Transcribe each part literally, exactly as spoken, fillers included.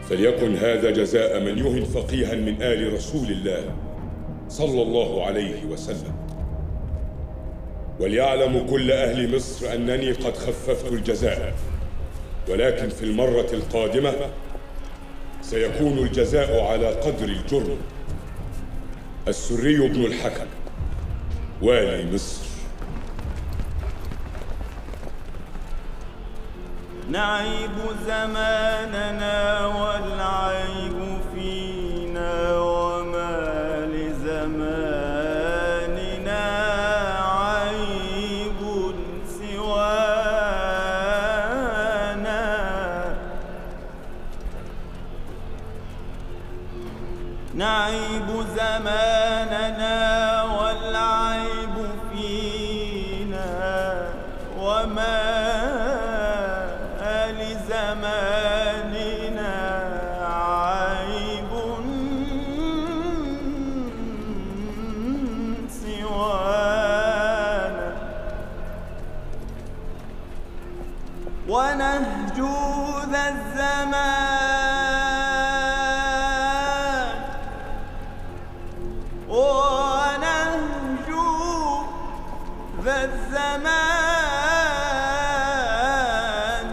فليكن هذا جزاء من يهن فقيها من آل رسول الله صلى الله عليه وسلم. وليعلم كل أهل مصر أنني قد خففت الجزاء، ولكن في المرة القادمة سيكون الجزاء على قدر الجرم. السري بن الحكم، والي مصر. نعيب زماننا والعيب فينا، وما لزماننا عيب سوانا. نعيب زماننا والعيب فينا، وما لزماننا عيب سوانا. ونهج ذا الزمان، ونهج ذا الزمان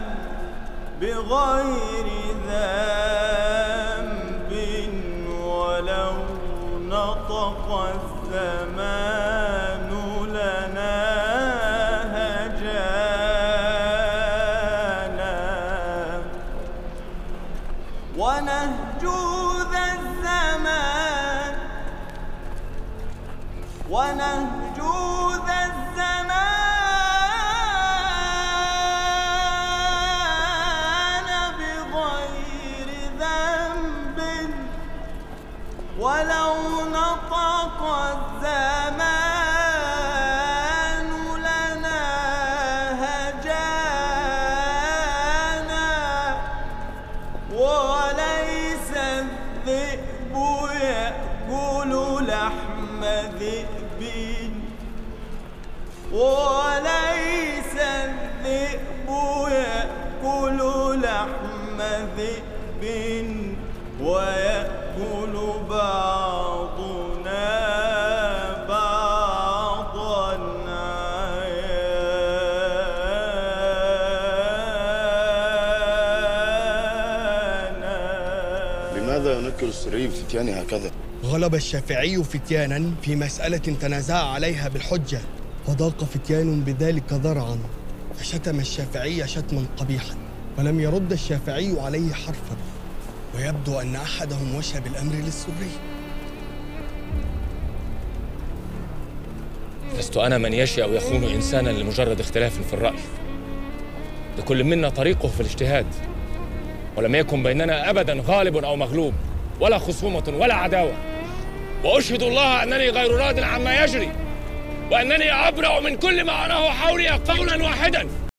بغير ذنب، ولو نطق الزمان لنا هجانا. ونهج ذا الزمان، ونهج ذا الزمان بغير ذنب، ولو نطق الزمان لنا هجانا. وليس الذئب يأكل لحم ذئب، وليس الذئب يأكل لحم ذئب، ويأكل بعضنا بعضا عيانا. لماذا ينكر السري بفتيان هكذا؟ غلب الشافعي فتيانا في مسألة تنازع عليها بالحجة، وضاق فتيان بذلك ذرعا، فشتم الشافعي شتما قبيحا، ولم يرد الشافعي عليه حرفا، ويبدو أن أحدهم وشى بالأمر للسري. لست أنا من يشي أو يخون إنسانا لمجرد اختلاف في الرأي. لكل منا طريقه في الاجتهاد، ولم يكن بيننا أبدا غالب أو مغلوب، ولا خصومة ولا عداوة. وأشهد الله أنني غير راض عما يجري، وأنني أبرأ من كل ما أراه حولي قولا واحدا.